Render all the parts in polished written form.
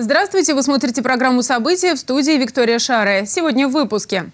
Здравствуйте, вы смотрите программу «События», в студии Виктория Шарая. Сегодня в выпуске.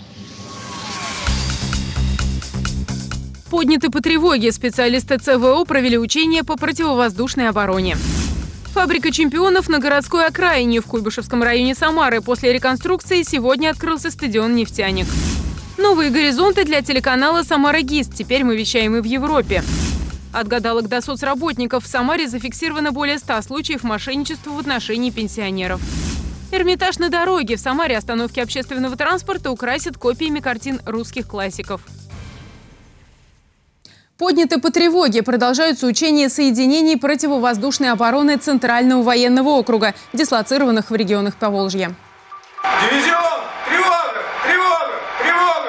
Подняты по тревоге. Специалисты ЦВО провели учения по противовоздушной обороне. Фабрика чемпионов на городской окраине в Куйбышевском районе Самары. После реконструкции сегодня открылся стадион «Нефтяник». Новые горизонты для телеканала «Самара ГИС». Теперь мы вещаем и в Европе. От гадалок до соцработников в Самаре зафиксировано более 100 случаев мошенничества в отношении пенсионеров. Эрмитаж на дороге. В Самаре остановки общественного транспорта украсят копиями картин русских классиков. Подняты по тревоге. Продолжаются учения соединений противовоздушной обороны Центрального военного округа, дислоцированных в регионах Поволжья. Дивизион! Тревога! Тревога! Тревога!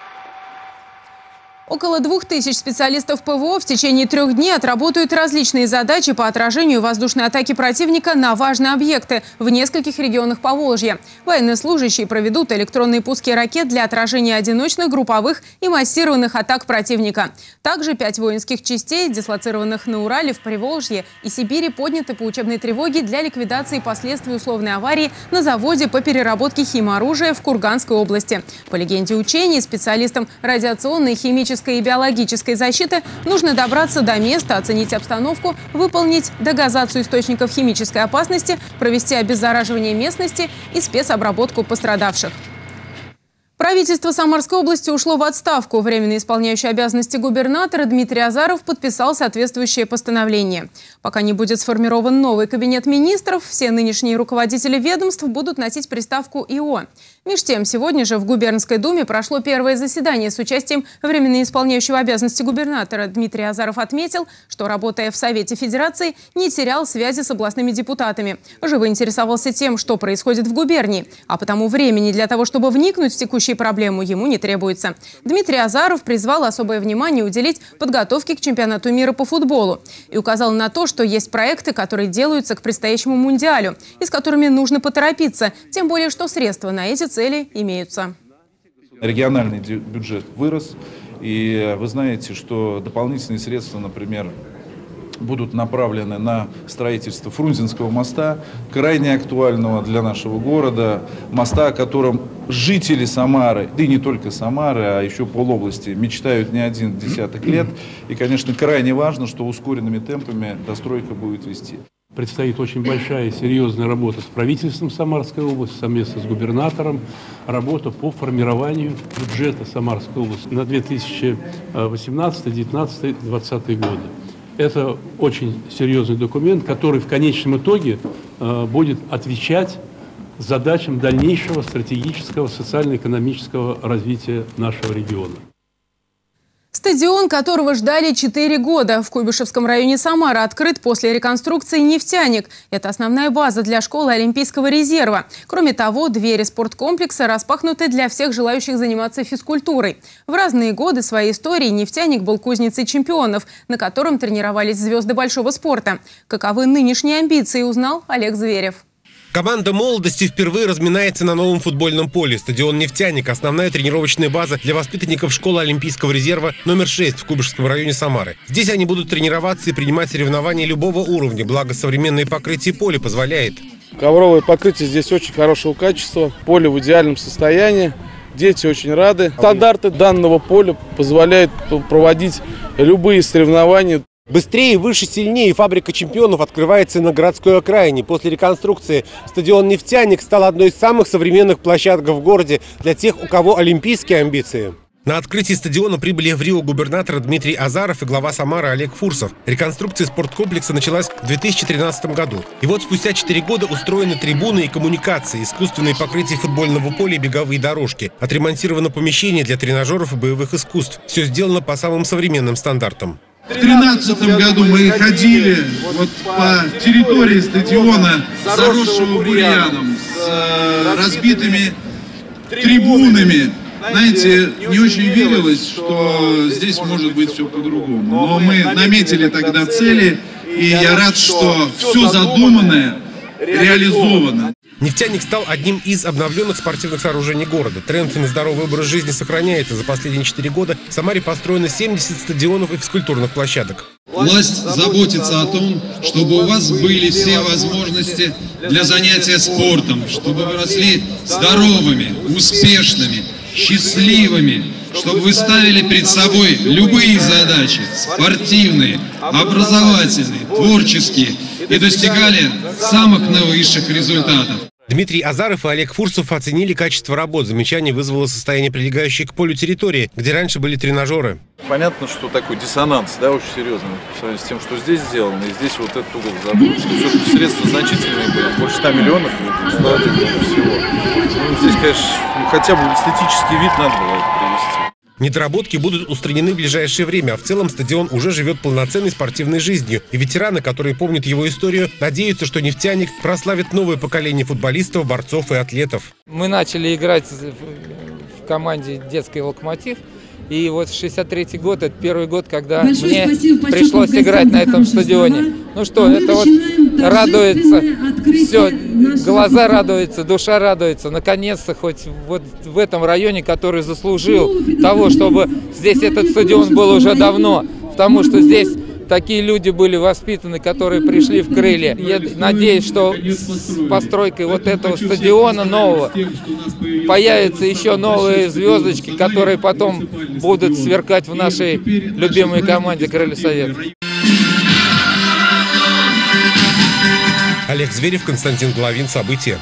Около 2000 специалистов ПВО в течение 3 дней отработают различные задачи по отражению воздушной атаки противника на важные объекты в нескольких регионах Поволжья. Военнослужащие проведут электронные пуски ракет для отражения одиночных, групповых и массированных атак противника. Также 5 воинских частей, дислоцированных на Урале, в Приволжье и Сибири, подняты по учебной тревоге для ликвидации последствий условной аварии на заводе по переработке химоружия в Курганской области. По легенде учений, специалистам радиационной, химической и биологической защиты нужно добраться до места, оценить обстановку, выполнить дегазацию источников химической опасности, провести обеззараживание местности и спецобработку пострадавших. Правительство Самарской области ушло в отставку. Временно исполняющий обязанности губернатора Дмитрий Азаров подписал соответствующее постановление. Пока не будет сформирован новый кабинет министров, все нынешние руководители ведомств будут носить приставку «ИО». Меж тем, сегодня же в Губернской думе прошло первое заседание с участием временно исполняющего обязанности губернатора. Дмитрий Азаров отметил, что, работая в Совете Федерации, не терял связи с областными депутатами. Живо интересовался тем, что происходит в губернии, а потому времени для того, чтобы вникнуть в текущие проблемы, ему не требуется. Дмитрий Азаров призвал особое внимание уделить подготовке к чемпионату мира по футболу и указал на то, что есть проекты, которые делаются к предстоящему мундиалю и с которыми нужно поторопиться, тем более, что средства на эти цели имеются. Региональный бюджет вырос, и вы знаете, что дополнительные средства, например, будут направлены на строительство Фрунзенского моста, крайне актуального для нашего города, моста, о котором жители Самары, да и не только Самары, а еще полобласти, мечтают не один десяток лет. И, конечно, крайне важно, что ускоренными темпами достройка будет вести. Предстоит очень большая и серьезная работа с правительством Самарской области, совместно с губернатором, работа по формированию бюджета Самарской области на 2018, 2019, 2020 годы. Это очень серьезный документ, который в конечном итоге будет отвечать задачам дальнейшего стратегического социально-экономического развития нашего региона. Стадион, которого ждали 4 года, в Куйбышевском районе Самары открыт после реконструкции «Нефтяник». Это основная база для школы Олимпийского резерва. Кроме того, двери спорткомплекса распахнуты для всех желающих заниматься физкультурой. В разные годы своей истории «Нефтяник» был кузницей чемпионов, на котором тренировались звезды большого спорта. Каковы нынешние амбиции, узнал Олег Зверев. Команда молодости впервые разминается на новом футбольном поле. Стадион «Нефтяник» – основная тренировочная база для воспитанников школы Олимпийского резерва номер 6 в Куйбышевском районе Самары. Здесь они будут тренироваться и принимать соревнования любого уровня, благо современное покрытие поля позволяет. Ковровое покрытие здесь очень хорошего качества, поле в идеальном состоянии. Дети очень рады. Стандарты данного поля позволяют проводить любые соревнования. Быстрее, выше, сильнее. Фабрика чемпионов открывается на городской окраине. После реконструкции стадион «Нефтяник» стал одной из самых современных площадок в городе для тех, у кого олимпийские амбиции. На открытие стадиона прибыли в Рио губернатор Дмитрий Азаров и глава Самары Олег Фурсов. Реконструкция спорткомплекса началась в 2013 году. И вот спустя 4 года устроены трибуны и коммуникации, искусственные покрытия футбольного поля и беговые дорожки. Отремонтировано помещение для тренажеров и боевых искусств. Все сделано по самым современным стандартам. В 2013 году мы ходили вот по территории стадиона, заросшего бурьяном, с разбитыми трибунами. Знаете, не очень верилось, что здесь может быть все по-другому. Но мы наметили тогда цели, и я рад, что все задуманное реализовано. «Нефтяник» стал одним из обновленных спортивных сооружений города. Тренд на здоровый образ жизни сохраняется. За последние 4 года в Самаре построено 70 стадионов и физкультурных площадок. Власть заботится о том, чтобы у вас были все возможности для занятия спортом, чтобы вы росли здоровыми, успешными, счастливыми, чтобы вы ставили перед собой любые задачи, спортивные, образовательные, творческие, и достигали самых наивысших результатов. Дмитрий Азаров и Олег Фурсов оценили качество работ. Замечание вызвало состояние прилегающей к полю территории, где раньше были тренажеры. Понятно, что такой диссонанс, да, очень серьезный, по сравнению с тем, что здесь сделано, и здесь вот этот угол забросил. Все-таки средства значительные были, больше 100 миллионов всего. Ну, здесь, конечно, хотя бы эстетический вид надо было привести. Недоработки будут устранены в ближайшее время, а в целом стадион уже живет полноценной спортивной жизнью. И ветераны, которые помнят его историю, надеются, что «Нефтяник» прославит новое поколение футболистов, борцов и атлетов. Мы начали играть в команде «Детский локомотив». И вот 63-й год, это первый год, когда мне пришлось играть на этом стадионе. Ну что, это вот радуется, все, глаза радуются, душа радуется. Наконец-то хоть вот в этом районе, который заслужил того, чтобы здесь этот стадион был уже давно. Потому что здесь такие люди были воспитаны, которые пришли в Крылья. Я надеюсь, что с постройкой вот этого стадиона нового появятся еще новые звездочки, которые потом будут сверкать в нашей любимой команде «Крылья Совет». Олег Зверев, Константин Головин. События.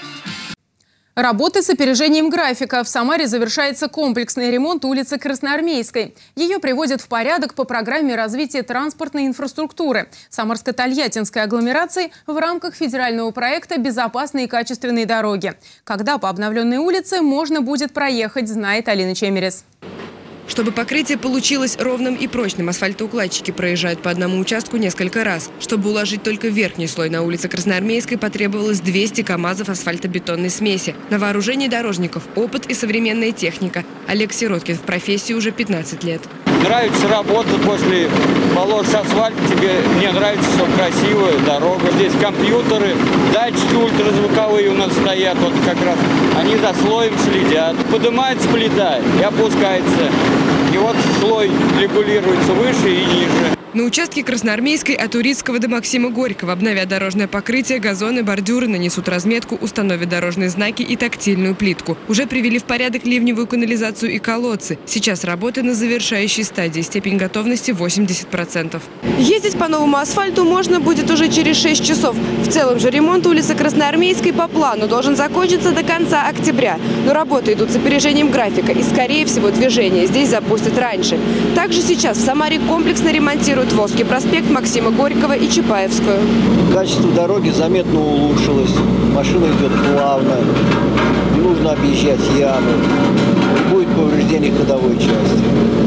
Работы с опережением графика. В Самаре завершается комплексный ремонт улицы Красноармейской. Ее приводят в порядок по программе развития транспортной инфраструктуры Самарско-Тольяттинской агломерации в рамках федерального проекта «Безопасные и качественные дороги». Когда по обновленной улице можно будет проехать, знает Алина Чемерес. Чтобы покрытие получилось ровным и прочным, асфальтоукладчики проезжают по одному участку несколько раз. Чтобы уложить только верхний слой на улице Красноармейской, потребовалось 200 КАМАЗов асфальтобетонной смеси. На вооружении дорожников опыт и современная техника. Олег Сироткин в профессии уже 15 лет. Нравится работать после положишь асфальт, мне нравится, что красивая дорога. Здесь компьютеры, датчики ультразвуковые у нас стоят, вот как раз они за слоем следят. Поднимается плита и опускается. И вот слой регулируется выше и ниже. На участке Красноармейской от Урицкого до Максима Горького обновят дорожное покрытие, газоны, бордюры, нанесут разметку, установят дорожные знаки и тактильную плитку. Уже привели в порядок ливневую канализацию и колодцы. Сейчас работы на завершающей стадии. Степень готовности 80%. Ездить по новому асфальту можно будет уже через 6 часов. В целом же ремонт улицы Красноармейской по плану должен закончиться до конца октября. Но работы идут с опережением графика и, скорее всего, движение здесь запустят раньше. Также сейчас в Самаре комплексно ремонтируют Волжский проспект, Максима Горького и Чапаевскую. Качество дороги заметно улучшилось. Машина идет плавно. Не нужно объезжать ямы. Не будет повреждений ходовой части.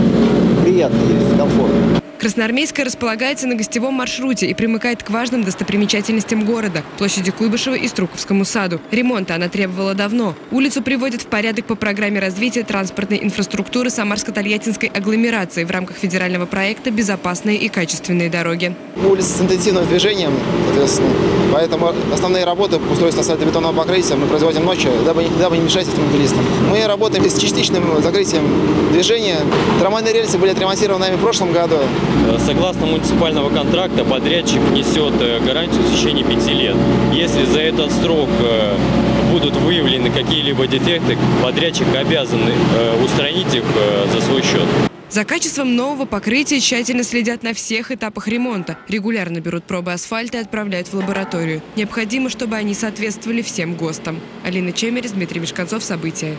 Приятно ездить, комфортно. Красноармейская располагается на гостевом маршруте и примыкает к важным достопримечательностям города – площади Куйбышева и Струковскому саду. Ремонта она требовала давно. Улицу приводят в порядок по программе развития транспортной инфраструктуры Самарско-Тольяттинской агломерации в рамках федерального проекта «Безопасные и качественные дороги». Улица с интенсивным движением, соответственно, поэтому основные работы по устройству асфальтобетонного покрытия мы производим ночью, дабы не мешать автомобилистам. Мы работаем с частичным закрытием движения. Трамвайные рельсы были отремонтированы нами в прошлом году. Согласно муниципального контракта, подрядчик несет гарантию в течение 5 лет. Если за этот срок будут выявлены какие-либо дефекты, подрядчик обязан устранить их за свой счет. За качеством нового покрытия тщательно следят на всех этапах ремонта. Регулярно берут пробы асфальта и отправляют в лабораторию. Необходимо, чтобы они соответствовали всем ГОСТам. Алина Чемерес, Дмитрий Мешканцов. События.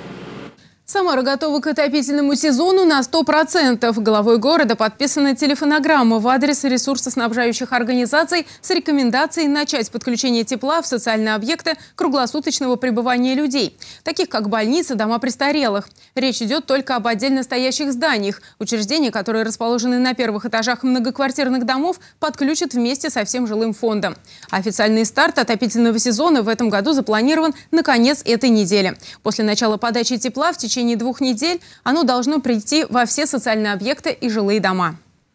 Самара готова к отопительному сезону на 100%. Главой города подписана телефонограмма в адрес ресурсоснабжающих организаций с рекомендацией начать подключение тепла в социальные объекты круглосуточного пребывания людей, таких как больницы, дома престарелых. Речь идет только об отдельно стоящих зданиях. Учреждения, которые расположены на первых этажах многоквартирных домов, подключат вместе со всем жилым фондом. Официальный старт отопительного сезона в этом году запланирован на конец этой недели. После начала подачи тепла в течение 2 недель оно должно прийти во все социальные объекты и жилые дома.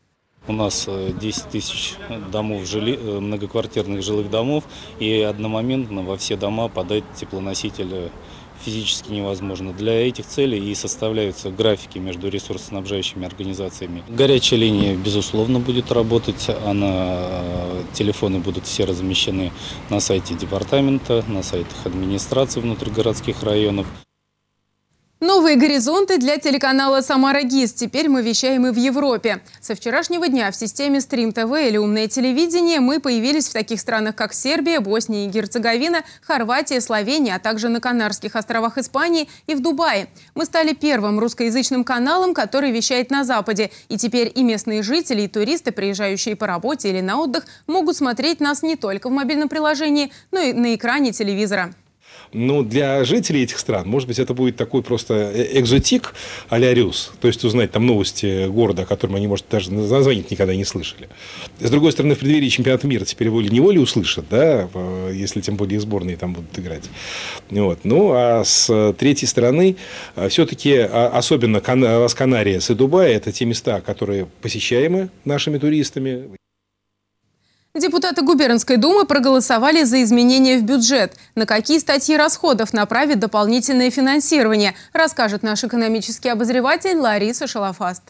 У нас 10 тысяч домов, многоквартирных жилых домов, и одномоментно во все дома подать теплоноситель физически невозможно. Для этих целей и составляются графики между ресурсоснабжающими организациями. Горячая линия, безусловно, будет работать. Телефоны будут все размещены на сайте департамента, на сайтах администрации внутригородских районов. Новые горизонты для телеканала «Самара ГИС». Теперь мы вещаем и в Европе. Со вчерашнего дня в системе Стрим ТВ или Умное телевидение мы появились в таких странах, как Сербия, Босния и Герцеговина, Хорватия, Словения, а также на Канарских островах Испании и в Дубае. Мы стали первым русскоязычным каналом, который вещает на Западе. И теперь и местные жители, и туристы, приезжающие по работе или на отдых, могут смотреть нас не только в мобильном приложении, но и на экране телевизора. Ну, для жителей этих стран, может быть, это будет такой просто экзотик а-ля Рюс. То есть узнать там новости города, о котором они, может, даже название никогда не слышали. С другой стороны, в преддверии чемпионата мира теперь волей-неволей услышат, да, если тем более сборные там будут играть. Вот. Ну, а с третьей стороны, все-таки, особенно Лас-Канариас и Дубай, это те места, которые посещаемы нашими туристами. Депутаты Губернской думы проголосовали за изменения в бюджет. На какие статьи расходов направит дополнительное финансирование, расскажет наш экономический обозреватель Лариса Шалафаст.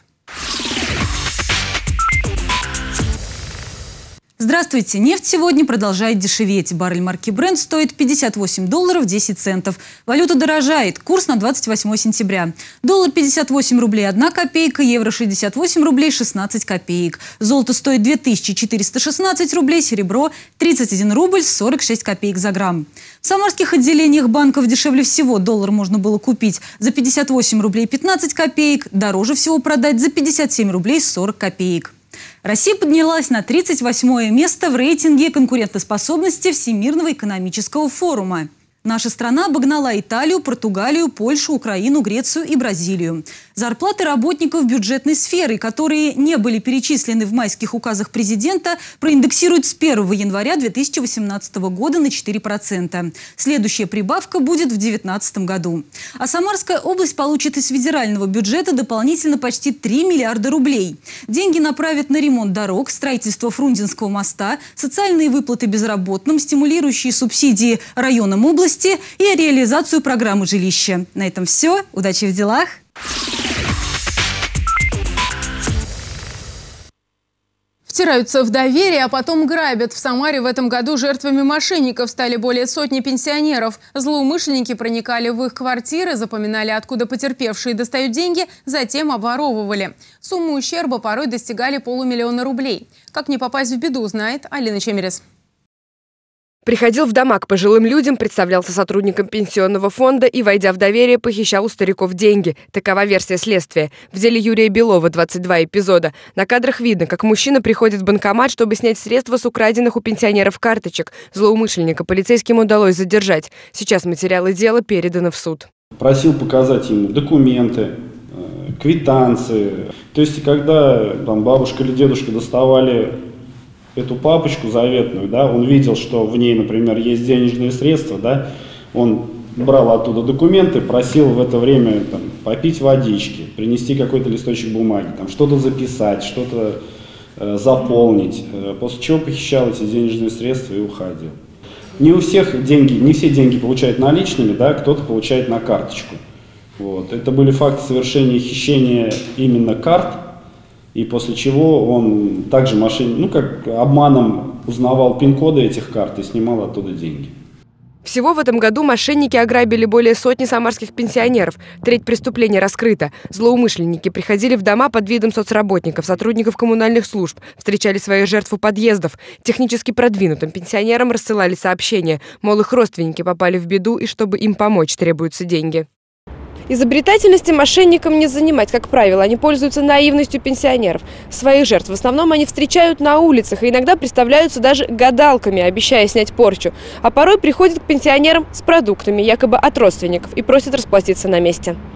Здравствуйте! Нефть сегодня продолжает дешеветь. Баррель марки Brent стоит $58.10. Валюта дорожает. Курс на 28 сентября. Доллар 58 рублей 1 копейка, евро 68 рублей 16 копеек. Золото стоит 2416 рублей, серебро 31 рубль 46 копеек за грамм. В самарских отделениях банков дешевле всего доллар можно было купить за 58 рублей 15 копеек, дороже всего продать за 57 рублей 40 копеек. Россия поднялась на 38-е место в рейтинге конкурентоспособности Всемирного экономического форума. Наша страна обогнала Италию, Португалию, Польшу, Украину, Грецию и Бразилию. Зарплаты работников бюджетной сферы, которые не были перечислены в майских указах президента, проиндексируют с 1 января 2018 года на 4%. Следующая прибавка будет в 2019 году. А Самарская область получит из федерального бюджета дополнительно почти 3 миллиарда рублей. Деньги направят на ремонт дорог, строительство Фрунзенского моста, социальные выплаты безработным, стимулирующие субсидии районам области и реализацию программы жилища. На этом все. Удачи в делах! Втираются в доверие, а потом грабят. В Самаре в этом году жертвами мошенников стали более сотни пенсионеров. Злоумышленники проникали в их квартиры, запоминали, откуда потерпевшие достают деньги, затем обворовывали. Сумму ущерба порой достигали $500 000 рублей. Как не попасть в беду, знает Алина Чемерес. Приходил в дома к пожилым людям, представлялся сотрудником пенсионного фонда и, войдя в доверие, похищал у стариков деньги. Такова версия следствия. В деле Юрия Белова 22 эпизода. На кадрах видно, как мужчина приходит в банкомат, чтобы снять средства с украденных у пенсионеров карточек. Злоумышленника полицейским удалось задержать. Сейчас материалы дела переданы в суд. Просил показать ему документы, квитанции. То есть, когда там, бабушка или дедушка доставали эту папочку заветную, да, он видел, что в ней, например, есть денежные средства, да, он брал оттуда документы, просил в это время там, попить водички, принести какой-то листочек бумаги, там, что-то записать, что-то заполнить, после чего похищал эти денежные средства и уходил. Не у всех деньги, не все деньги получают наличными, да, кто-то получает на карточку. Вот. Это были факты совершения хищения именно карт. И после чего он также как обманом узнавал пин-коды этих карт и снимал оттуда деньги. Всего в этом году мошенники ограбили более сотни самарских пенсионеров. Треть преступлений раскрыта. Злоумышленники приходили в дома под видом соцработников, сотрудников коммунальных служб, встречали своих жертв у подъездов. Технически продвинутым пенсионерам рассылали сообщения, мол, их родственники попали в беду и чтобы им помочь, требуются деньги. Изобретательности мошенникам не занимать, как правило. Они пользуются наивностью пенсионеров. Своих жертв в основном они встречают на улицах и иногда представляются даже гадалками, обещая снять порчу. А порой приходят к пенсионерам с продуктами, якобы от родственников, и просят расплатиться на месте.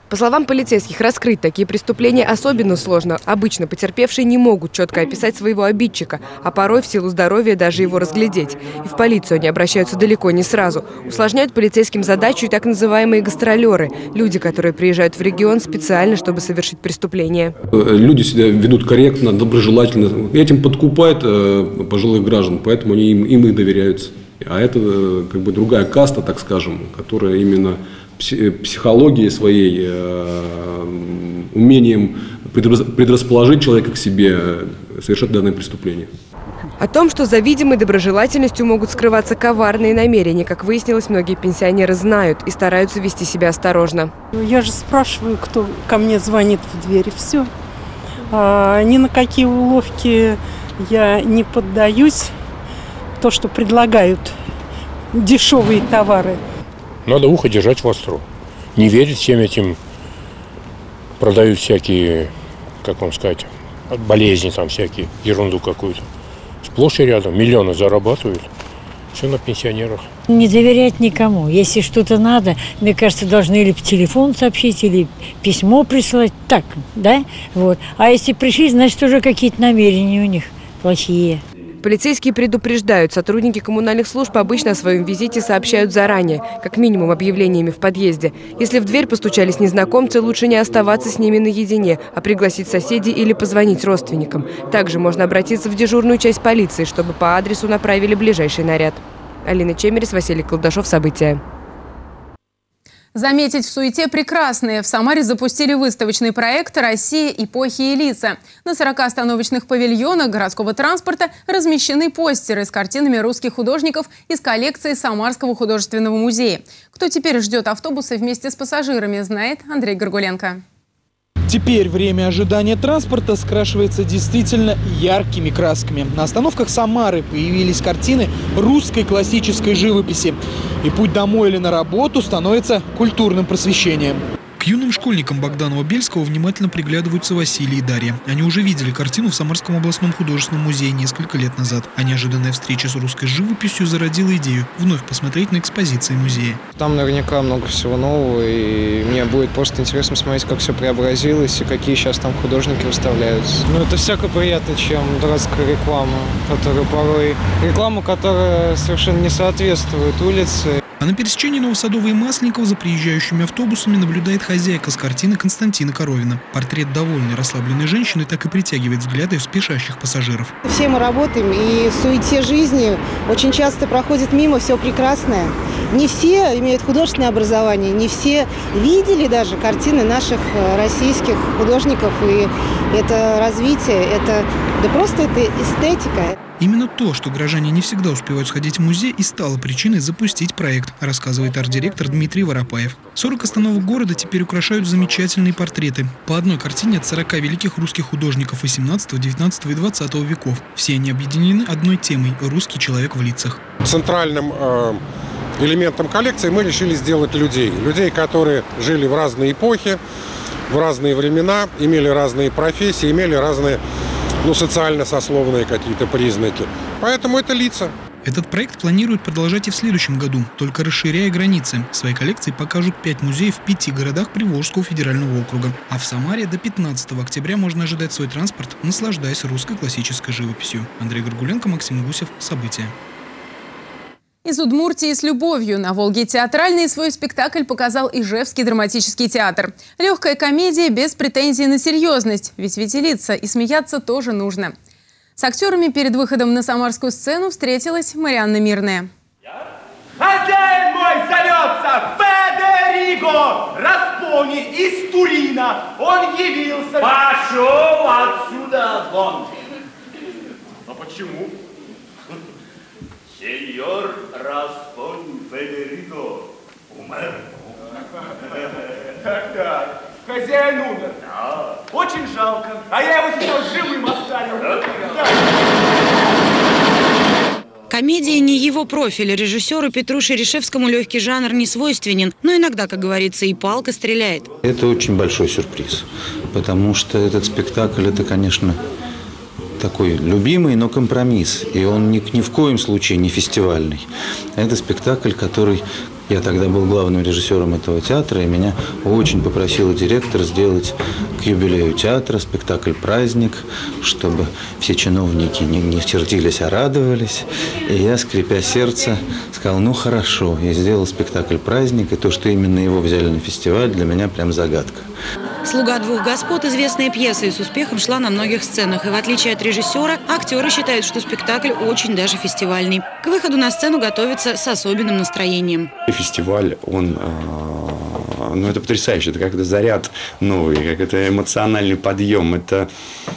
По словам полицейских, раскрыть такие преступления особенно сложно. Обычно потерпевшие не могут четко описать своего обидчика, а порой в силу здоровья даже его разглядеть. И в полицию они обращаются далеко не сразу. Усложняют полицейским задачу и так называемые гастролеры – люди, которые приезжают в регион специально, чтобы совершить преступление. Люди себя ведут корректно, доброжелательно. Этим подкупают пожилых граждан, поэтому они им и доверяются. А это как бы другая каста, так скажем, которая именно психологией своей, умением предрасположить человека к себе, совершать данное преступление. О том, что за видимой доброжелательностью могут скрываться коварные намерения, как выяснилось, многие пенсионеры знают и стараются вести себя осторожно. Я же спрашиваю, кто ко мне звонит в дверь, и все. Ни на какие уловки я не поддаюсь. То, что предлагают дешевые товары. Надо ухо держать востро. Не верить всем этим. Продают всякие, как вам сказать, болезни там всякие, ерунду какую-то. Сплошь и рядом. Миллионы зарабатывают. Все на пенсионерах. Не доверять никому. Если что-то надо, мне кажется, должны или по телефону сообщить, или письмо прислать. Так, да? Вот. А если пришли, значит, уже какие-то намерения у них плохие. Полицейские предупреждают, сотрудники коммунальных служб обычно о своем визите сообщают заранее, как минимум объявлениями в подъезде. Если в дверь постучались незнакомцы, лучше не оставаться с ними наедине, а пригласить соседей или позвонить родственникам. Также можно обратиться в дежурную часть полиции, чтобы по адресу направили ближайший наряд. Алина Чемерис, Василий Колдашов. События. Заметить в суете прекрасные. В Самаре запустили выставочный проект «Россия. Эпохи и лица». На 40 остановочных павильонах городского транспорта размещены постеры с картинами русских художников из коллекции Самарского художественного музея. Кто теперь ждет автобусы вместе с пассажирами, знает Андрей Горгуленко. Теперь время ожидания транспорта скрашивается действительно яркими красками. На остановках Самары появились картины русской классической живописи. И путь домой или на работу становится культурным просвещением. К юным школьникам Богданова-Бельского внимательно приглядываются Василий и Дарья. Они уже видели картину в Самарском областном художественном музее несколько лет назад. А неожиданная встреча с русской живописью зародила идею вновь посмотреть на экспозиции музея. Там наверняка много всего нового, и мне будет просто интересно смотреть, как все преобразилось и какие сейчас там художники выставляются. Ну, это всяко приятно, чем дурацкая реклама, которая совершенно не соответствует улице. А на пересечении Новосадова и Масленникова за приезжающими автобусами наблюдает хозяйка с картины Константина Коровина. Портрет довольной, расслабленной женщины так и притягивает взгляды спешащих пассажиров. Все мы работаем, и в суете жизни очень часто проходит мимо все прекрасное. Не все имеют художественное образование, не все видели даже картины наших российских художников. И это развитие, это эстетика. Именно то, что горожане не всегда успевают сходить в музей, и стало причиной запустить проект, рассказывает арт-директор Дмитрий Воропаев. 40 остановок города теперь украшают замечательные портреты. По одной картине от 40 великих русских художников 18, 19 и 20 веков. Все они объединены одной темой – русский человек в лицах. Центральным элементом коллекции мы решили сделать людей. Людей, которые жили в разные эпохи, в разные времена, имели разные профессии, имели разные социально-сословные какие-то признаки. Поэтому это лица. Этот проект планируют продолжать и в следующем году, только расширяя границы. В своей коллекции покажут 5 музеев в 5 городах Приволжского федерального округа. А в Самаре до 15 октября можно ожидать свой транспорт, наслаждаясь русской классической живописью. Андрей Горгуленко, Максим Гусев. События. Из Удмуртии с любовью. На Волге театральный свой спектакль показал Ижевский драматический театр. Легкая комедия без претензий на серьезность. Ведь веселиться и смеяться тоже нужно. С актерами перед выходом на самарскую сцену встретилась Марианна Мирная. Хозяин мой зовется Федерико Распони из Турина. Он явился... Пошел отсюда вон. А почему? Сеньор Распони Федерико умер. Так. Хозяин умер. Да. Очень жалко. А я его сейчас живым оставил. Комедия не его профиль. Режиссеру Петру Шерешевскому легкий жанр не свойственен. Но иногда, как говорится, и палка стреляет. Это очень большой сюрприз. Потому что этот спектакль, это, конечно, такой любимый, но компромисс. И он ни в коем случае не фестивальный. Это спектакль, который Я тогда был главным режиссером этого театра, и меня очень попросила директор сделать к юбилею театра спектакль «Праздник», чтобы все чиновники не сердились, а радовались. И я, скрипя сердце, сказал: ну хорошо, я сделал спектакль «Праздник», и то, что именно его взяли на фестиваль, для меня прям загадка. «Слуга двух господ» – известная пьеса и с успехом шла на многих сценах. И в отличие от режиссера, актеры считают, что спектакль очень даже фестивальный. К выходу на сцену готовятся с особенным настроением. Фестиваль, он, это потрясающе, это как-то заряд новый, как это эмоциональный подъем, это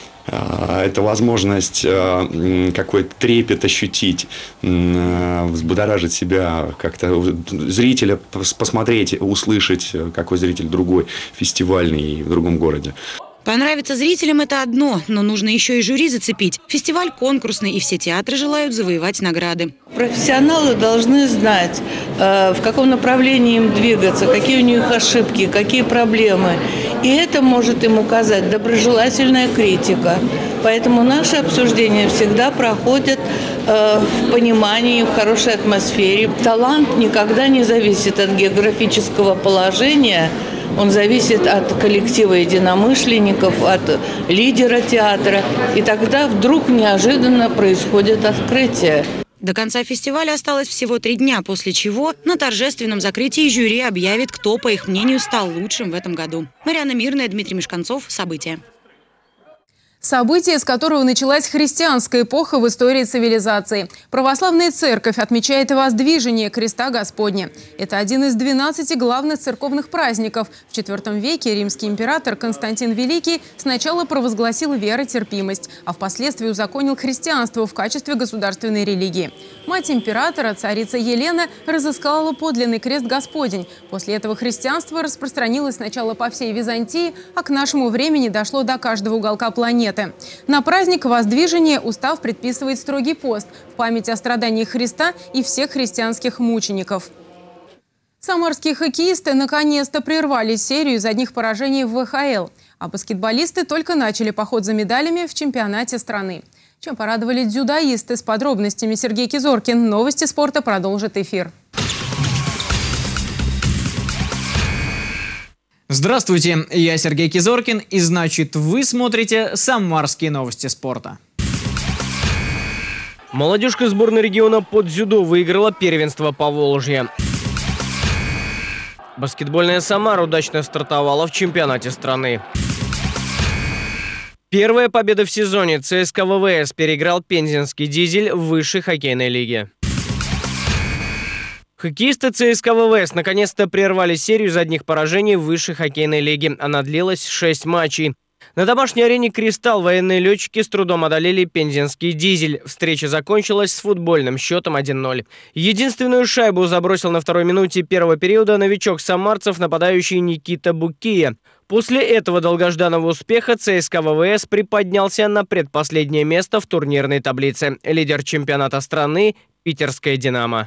возможность какой-то трепет ощутить, взбудоражить себя, как-то зрителя посмотреть, услышать, какой зритель другой, фестивальный в другом городе. Понравиться зрителям – это одно, но нужно еще и жюри зацепить. Фестиваль конкурсный, и все театры желают завоевать награды. Профессионалы должны знать, в каком направлении им двигаться, какие у них ошибки, какие проблемы. И это может им указать доброжелательная критика. Поэтому наши обсуждения всегда проходят в понимании, в хорошей атмосфере. Талант никогда не зависит от географического положения. Он зависит от коллектива единомышленников, от лидера театра. И тогда вдруг неожиданно происходит открытие. До конца фестиваля осталось всего 3 дня, после чего на торжественном закрытии жюри объявит, кто, по их мнению, стал лучшим в этом году. Марьяна Мирная, Дмитрий Мешканцов. События. Событие, с которого началась христианская эпоха в истории цивилизации. Православная церковь отмечает воздвижение креста Господня. Это один из 12 главных церковных праздников. В IV веке римский император Константин Великий сначала провозгласил веротерпимость, а впоследствии узаконил христианство в качестве государственной религии. Мать императора, царица Елена, разыскала подлинный крест Господень. После этого христианство распространилось сначала по всей Византии, а к нашему времени дошло до каждого уголка планеты. На праздник Воздвижения устав предписывает строгий пост в память о страданиях Христа и всех христианских мучеников. Самарские хоккеисты наконец-то прервали серию из одних поражений в ВХЛ, а баскетболисты только начали поход за медалями в чемпионате страны. Чем порадовали дзюдоисты, с подробностями Сергей Кизоркин. Новости спорта продолжит эфир. Здравствуйте, я Сергей Кизоркин, и значит, вы смотрите «Самарские новости спорта». Молодежка сборной региона по дзюдо выиграла первенство Поволжья. Баскетбольная Самара удачно стартовала в чемпионате страны. Первая победа в сезоне. ЦСКА ВВС переиграл Пензенский «Дизель» в высшей хоккейной лиге. Хоккеисты ЦСКА ВВС наконец-то прервали серию из одних поражений в высшей хоккейной лиге. Она длилась 6 матчей. На домашней арене «Кристалл» военные летчики с трудом одолели Пензенский «Дизель». Встреча закончилась с футбольным счетом 1-0. Единственную шайбу забросил на второй минуте первого периода новичок самарцев, нападающий Никита Букия. После этого долгожданного успеха ЦСКА ВВС приподнялся на предпоследнее место в турнирной таблице. Лидер чемпионата страны – питерская «Динамо».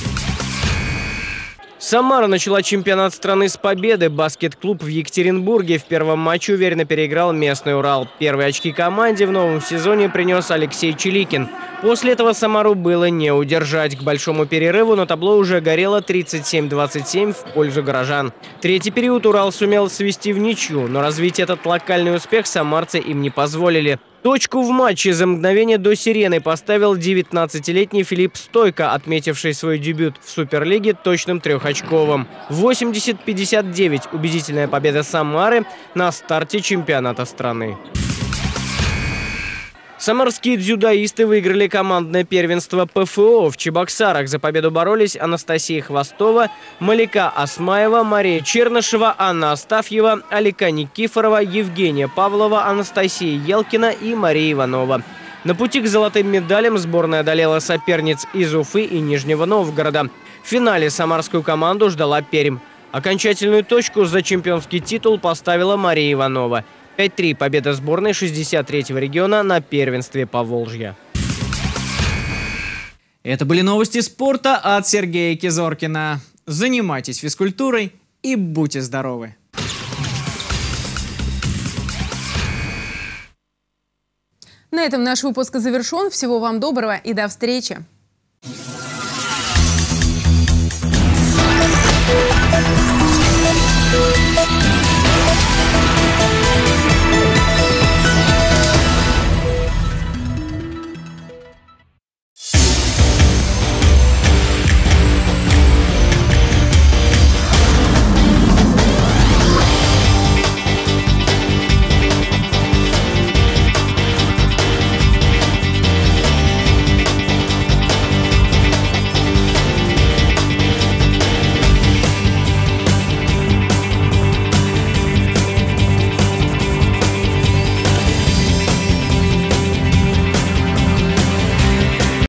Самара начала чемпионат страны с победы. Баскет-клуб в Екатеринбурге в первом матче уверенно переиграл местный «Урал». Первые очки команде в новом сезоне принес Алексей Чиликин. После этого Самару было не удержать. К большому перерыву на табло уже горело 37-27 в пользу горожан. Третий период «Урал» сумел свести в ничью, но развить этот локальный успех самарцы им не позволили. Точку в матче за мгновение до сирены поставил 19-летний Филипп Стойко, отметивший свой дебют в Суперлиге точным трехочковым. 80-59 – убедительная победа Самары на старте чемпионата страны. Самарские дзюдоисты выиграли командное первенство ПФО. В Чебоксарах за победу боролись Анастасия Хвостова, Малика Асмаева, Мария Чернышева, Анна Астафьева, Алика Никифорова, Евгения Павлова, Анастасия Елкина и Мария Иванова. На пути к золотым медалям сборная одолела соперниц из Уфы и Нижнего Новгорода. В финале самарскую команду ждала Пермь. Окончательную точку за чемпионский титул поставила Мария Иванова. 5-3 победа сборной 63-го региона на первенстве Поволжья. Это были новости спорта от Сергея Кизоркина. Занимайтесь физкультурой и будьте здоровы! На этом наш выпуск завершен. Всего вам доброго и до встречи!